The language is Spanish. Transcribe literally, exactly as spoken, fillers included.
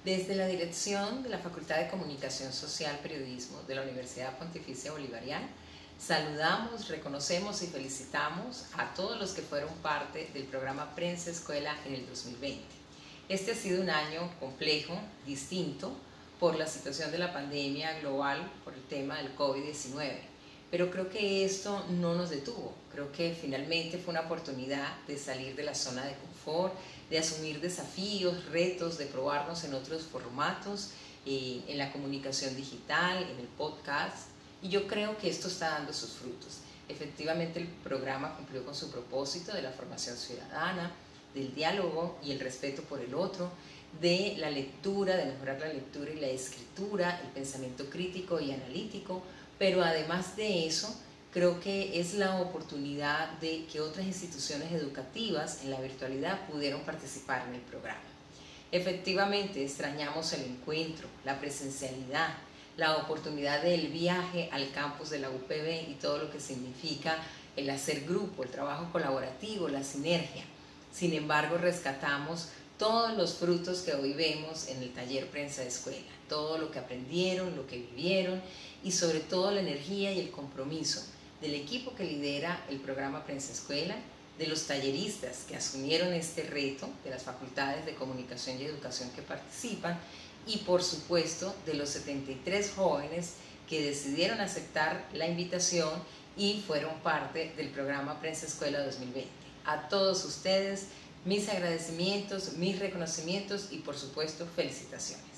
Desde la dirección de la Facultad de Comunicación Social Periodismo de la Universidad Pontificia Bolivariana, saludamos, reconocemos y felicitamos a todos los que fueron parte del programa Prensa Escuela en el dos mil veinte. Este ha sido un año complejo, distinto, por la situación de la pandemia global, por el tema del COVID diecinueve. Pero creo que esto no nos detuvo. Creo que finalmente fue una oportunidad de salir de la zona de confort, de asumir desafíos, retos, de probarnos en otros formatos, eh, en la comunicación digital, en el podcast. Y yo creo que esto está dando sus frutos. Efectivamente, el programa cumplió con su propósito de la formación ciudadana, del diálogo y el respeto por el otro, de la lectura, de mejorar la lectura y la escritura, el pensamiento crítico y analítico, pero además de eso, creo que es la oportunidad de que otras instituciones educativas en la virtualidad pudieron participar en el programa. Efectivamente, extrañamos el encuentro, la presencialidad, la oportunidad del viaje al campus de la U P B y todo lo que significa el hacer grupo, el trabajo colaborativo, la sinergia. Sin embargo, rescatamos todos los frutos que hoy vemos en el taller Prensa de Escuela, todo lo que aprendieron, lo que vivieron y sobre todo la energía y el compromiso del equipo que lidera el programa Prensa Escuela, de los talleristas que asumieron este reto, de las facultades de comunicación y educación que participan y por supuesto de los setenta y tres jóvenes que decidieron aceptar la invitación y fueron parte del programa Prensa Escuela dos mil veinte. A todos ustedes, mis agradecimientos, mis reconocimientos y por supuesto felicitaciones.